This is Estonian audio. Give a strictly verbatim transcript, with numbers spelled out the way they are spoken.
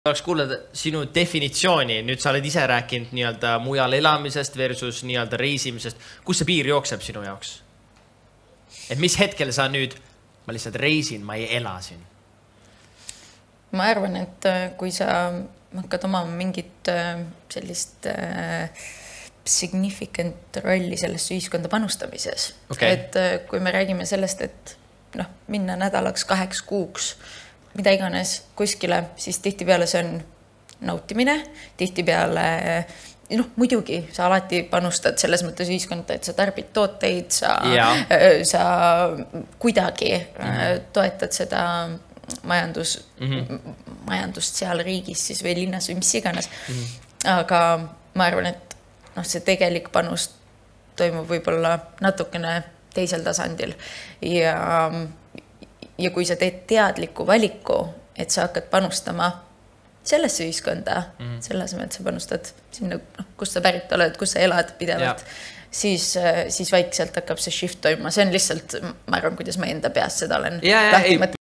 Oleks kuulda sinu definitsiooni, nüüd sa oled ise rääkinud nii-öelda mujal elamisest versus nii-öelda reisimisest. Kus see piir jookseb sinu jaoks? Et mis hetkel sa nüüd, ma lihtsalt reisin, ma ei ela siin? Ma arvan, et kui sa hakkad oma mingit sellist significant rolli sellesse ühiskonda panustamises. Okay. Et kui me räägime sellest, et noh, minna nädalaks kaheks kuuks, mida iganes kuskile, siis tihti peale see on nautimine, tihti peale, noh, muidugi sa alati panustad selles mõttes ühiskonda, et sa tarbid tooteid, sa, sa kuidagi mm-hmm. toetad seda majandus, mm-hmm. majandust seal riigis siis või linnas või mis iganes. Mm-hmm. Aga ma arvan, et noh, see tegelik panus toimub võib-olla natukene teisel tasandil ja Ja kui sa teed teadliku valiku, et sa hakkad panustama sellesse ühiskonda, mm-hmm. selle asemel, et sa panustad sinna, kus sa pärit oled, kus sa elad pidevalt, siis, siis vaikselt hakkab see shift toimuma. See on lihtsalt, ma arvan, kuidas ma enda peas seda olen ja, ja,